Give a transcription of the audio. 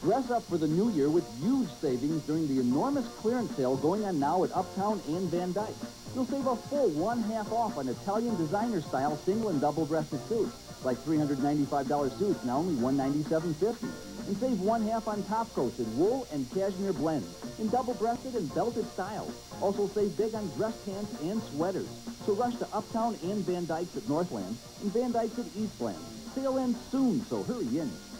Dress up for the new year with huge savings during the enormous clearance sale going on now at Uptown and Van Dyke. You'll save a full 1/2 off on Italian designer-style single and double-breasted suits, like $395 suits, now only $197.50. And save 1/2 on top coats in wool and cashmere blends, in double-breasted and belted styles. Also save big on dress pants and sweaters. So rush to Uptown and Van Dyke's at Northland and Van Dyke's at Eastland. Sale ends soon, so hurry in.